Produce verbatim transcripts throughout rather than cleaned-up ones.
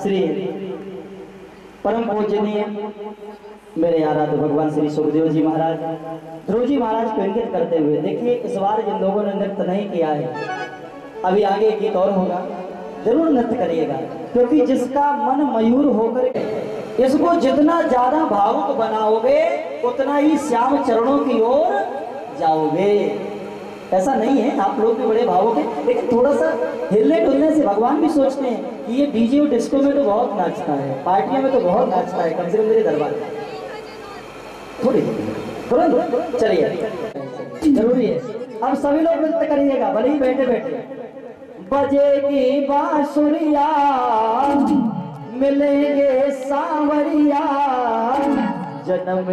श्री परम पूजनीय मेरे आराध्य भगवान श्री सुखदेव जी महाराज, ध्रुव जी महाराज को इंगित करते हुए देखिए इस बार जिन लोगों ने नृत्य नहीं किया है, अभी आगे गीत और होगा, जरूर नृत्य करिएगा, क्योंकि जिसका मन मयूर होकर इसको जितना ज्यादा भावुक बनाओगे उतना ही श्याम चरणों की ओर जाओगे। ऐसा नहीं है, आप लोग भी बड़े भावुक हैं, लेकिन थोड़ा सा हिलने डुलने से भगवान भी सोचते हैं कि ये डीजे और डिस्को में तो बहुत नाचता है, पार्टियों में तो बहुत नाचता है, कम से कम मेरे दरबार थोड़ी तुरंत चलिए, जरूरी है। अब सभी लोग नृत्य करिएगा, भले ही बैठे बैठे। बजेगी बांसुरिया मिलेंगे सांवरिया, जन्म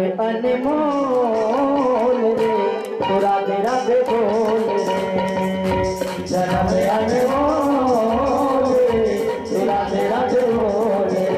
अनमोल रे तो राधे राधे बोल रे, जन्म अनमोल रे तो राधे राधे बोल रे।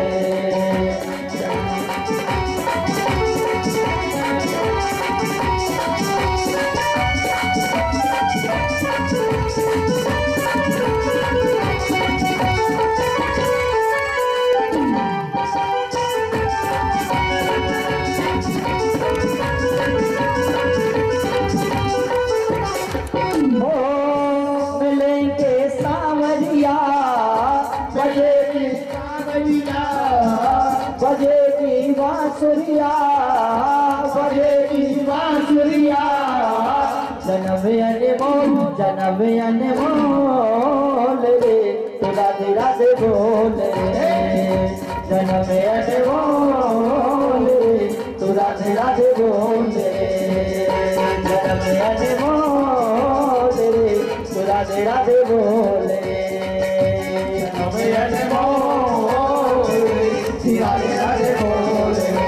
बजेगी बांसुरिया बजेगी बांसुरिया, जन्म अनमोल जन्म अनमोल रे तो राधे राधे बोल रे, जन्म अनमोल रे तो राधे राधे बोल रे, जन्म अनमोल रे तो राधे राधे बोल रे, जन्म अनमोल रे राधे राधे बोल रे।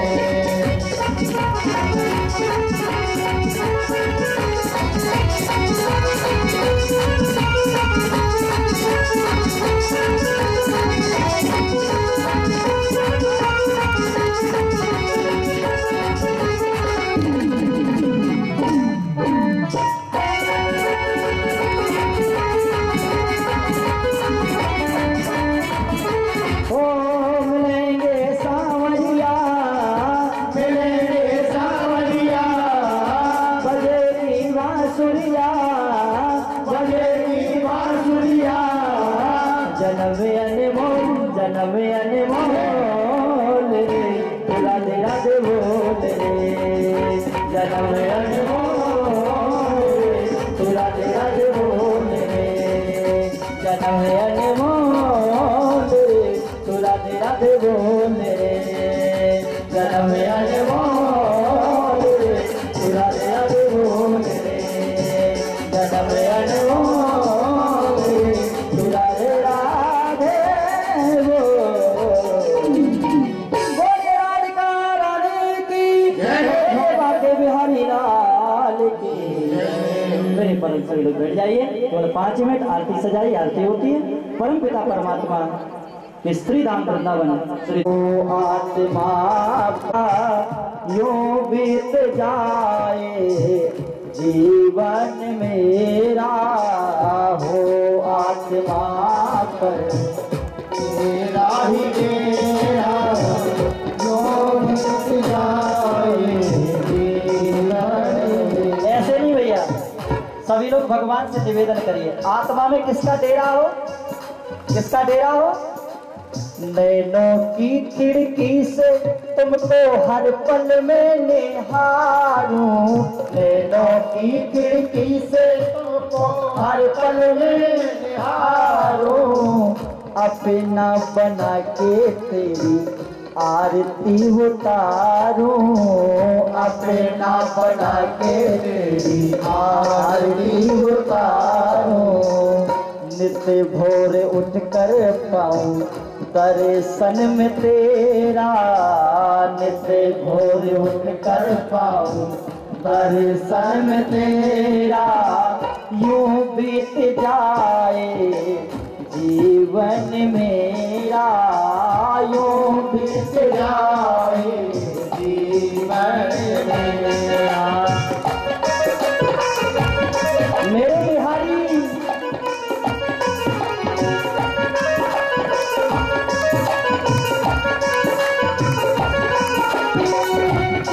जन्म अनमोल जन्म अनमोल रे तो राधे राधे बोल रे, जन्म अनमोल रे तो राधे राधे बोल रे, जन्म अनमोल रे तो राधे राधे बोल रे, जन्म अनमोल रे तो राधे राधे बोल रे, जन्म अनमोल रे तो राधे राधे बोल। राधिका रानी की जय, बिहारी लाल की मेरे परम सभी लोग बैठ जाइए, केवल पाँच मिनट आरती सजाई, आरती होती है। परम पिता परमात्मा स्त्री धाम वृंदावन श्री आत्मा यूं बीत जाए जीवन मेरा, हो आत्मा पर मेरा ही मेरा यूं बीत जाए जीवन। ऐसे नहीं भैया, सभी लोग भगवान से निवेदन करिए, आत्मा में किसका डेरा हो, किसका डेरा हो। नैनों की खिड़की से तुमको हर पल में निहारूं, नैनों की खिड़की से तुमको हर पल में निहारूं, अपना बना के तेरी आरती उतारूं, अपना बना के तेरी आरती उतारूं, नित्य भोर उठ कर पाऊं दर्शन में तेरा, नित्य भोर उठ कर पाऊं दर्शन में तेरा, यूं बीत जाए जीवन मेरा, यूं बीत जाए जीवन मेरा। मेरे बिहारी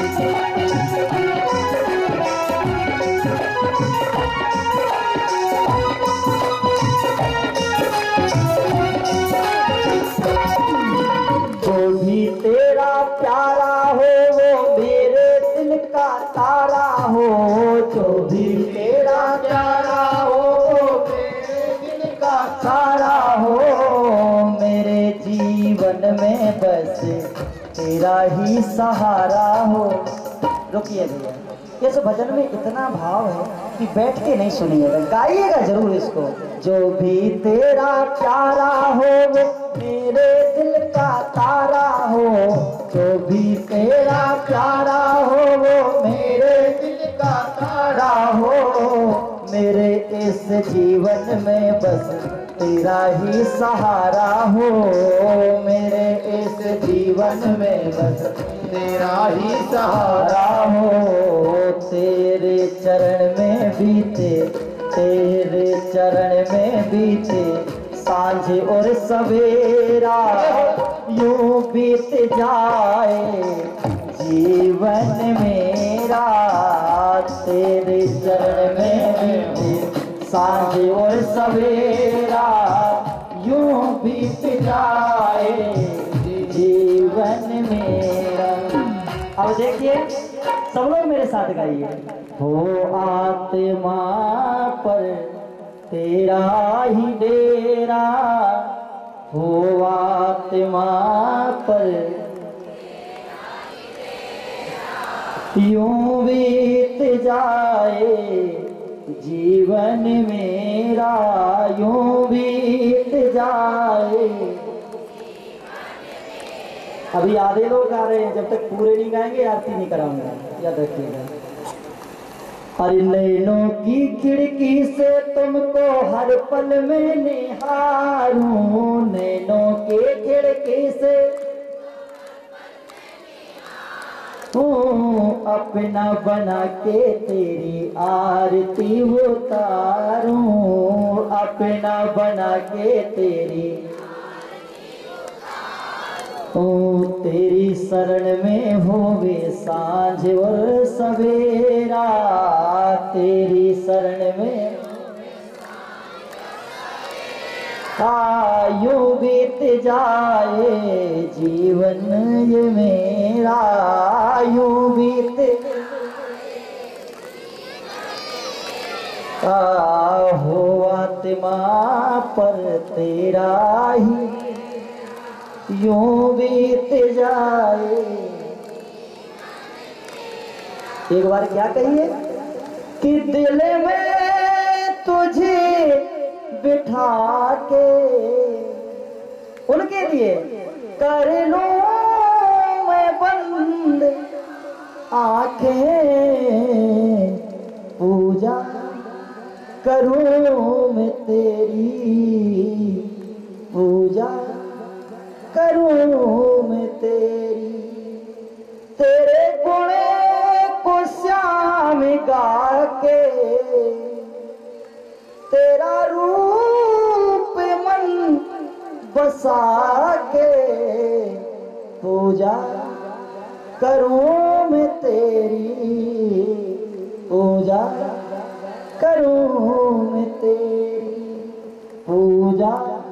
तेरा प्यारा हो वो मेरे दिल का तारा हो, जो भी तेरा प्यारा हो वो मेरे दिल का तारा हो, मेरे जीवन में बस तेरा ही सहारा हो। रुकिए भैया, इस भजन में इतना भाव है कि बैठ के नहीं सुनिएगा, गाइएगा जरूर इसको। जो भी तेरा प्यारा हो वो मेरे दिल का तारा हो, जो भी तेरा प्यारा हो वो मेरे दिल का तारा हो, मेरे इस जीवन में बस तेरा ही सहारा हो, मेरे इस जीवन में बस तेरा ही सहारा हो। तेरे चरण में बीते, तेरे चरण में बीते सांझ और सवेरा, यूं बीत जाए जीवन मेरा, तेरे चरण में बीते सांझ और सवेरा, यूं बीत जाए जीवन मेरा। अब देखिए सब लोग मेरे साथ गाइए। हो आत्मा पर तेरा ही डेरा, हो आत्मा पर यूं बीत जाए जीवन मेरा, यूं बीत जाए। अभी आधे लोग गा रहे हैं, जब तक पूरे नहीं गाएंगे आरती नहीं कराऊंगा, याद रखिएगा। अरे नैनों की खिड़की से तुमको हर पल में निहारूं, नैनों की खिड़की से हूँ अपना बना के तेरी आरती उतारूं, अपना बना के तेरी ओ तेरी शरण में होवे सांझ और सवेरा, तेरी शरण में यूं बीत जाए जीवन ये मेरा, यूं बीत हो आत्मा पर तेरा ही यूं बीत जाए। एक बार क्या कहिए कि दिल में तुझे बिठा के उनके लिए कर लूं मैं बंद आंखें, पूजा करूं मैं तेरी, पूजा करूं मैं तेरी, तेरे गुण को श्याम गा के, तेरा रूप मन बसा के, पूजा करूं मैं तेरी, पूजा करूं मैं तेरी, पूजा।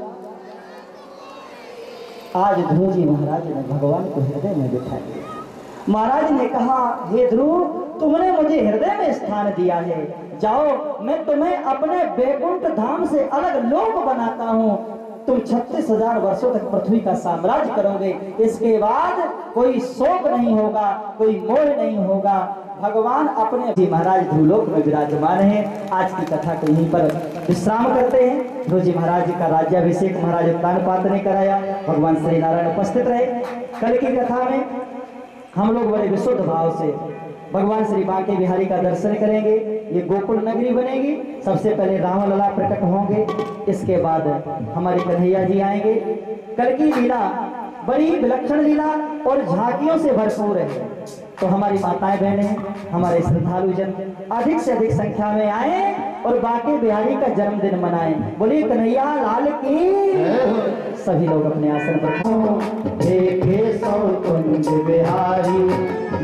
आज ध्रुव जी महाराज ने भगवान को हृदय में बिठा दिया। महाराज ने कहा, हे ध्रुव तुमने मुझे हृदय में स्थान दिया है, जाओ मैं तुम्हें अपने बैकुंठ धाम से अलग लोक बनाता हूँ, तुम छत्तीस हजार वर्षों तक पृथ्वी का साम्राज्य करोगे, इसके बाद कोई शोक नहीं होगा, कोई मोह नहीं होगा। भगवान अपने महाराज ध्रुवलोक में विराजमान है। आज की कथा को यहीं पर विश्राम करते हैं। ध्रुव जी महाराज जी का राज्याभिषेक महाराज उत्तानपाद ने कराया, भगवान श्री नारायण उपस्थित रहे। कल की कथा में हम लोग बड़े विशुद्ध भाव से भगवान श्री बांके बिहारी का दर्शन करेंगे। ये गोकुल नगरी बनेगी। सबसे पहले राम लला प्रकट होंगे, इसके बाद हमारे कन्हैया जी आएंगे। कल की लीला बड़ी विलक्षण लीला और झांकियों से भरपूर है, तो हमारी माताएं बहनें, हमारे श्रद्धालु जन अधिक से अधिक संख्या में आए और बांके बिहारी का जन्मदिन मनाएं। बोलिए कन्हैया लाल की। सभी लोग अपने आसन पर देखे सौ कुंज बिहारी,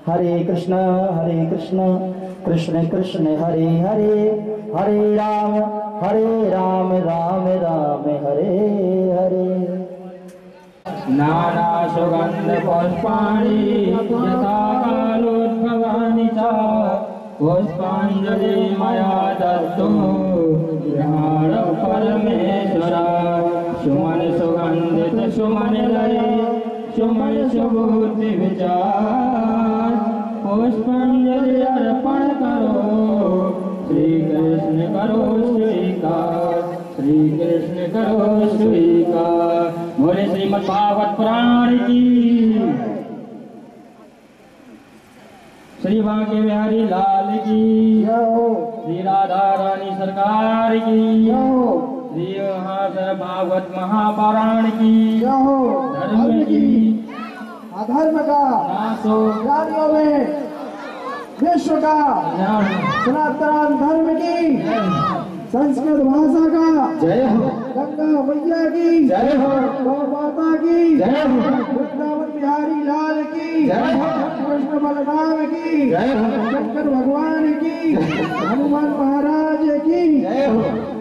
हरे कृष्ण हरे कृष्ण कृष्ण कृष्ण हरे हरे हरे राम हरे राम राम राम हरे हरे। नाना सुगंध पुष्पाणि यथा कालोद्भवानि च पुष्पांजलि मया दत्तो गृहाण परमेश्वर। सुमन सुगंधित सुमन लय सुमन सुबुद्धि विचार पुष्पांजलि अर्पण करो श्री कृष्ण करो स्वीकार श्री कृष्ण करो स्वीकार। बोले श्रीमद् भागवत पुराण की श्री बांके बिहारी लाल की श्री राधा रानी सरकार की श्री महासर भागवत महापारायण की धर्म की अधर्म का नाशो प्राणियों में विश्व का सनातन धर्म की संस्कृत भाषा का जय हो गंगा मैया की जय हो गौ माता की जय हो वृंदावन बिहारी लाल की जय हो कृष्ण बलराम की जय हो शंकर भगवान की हनुमान महाराज की जय हो।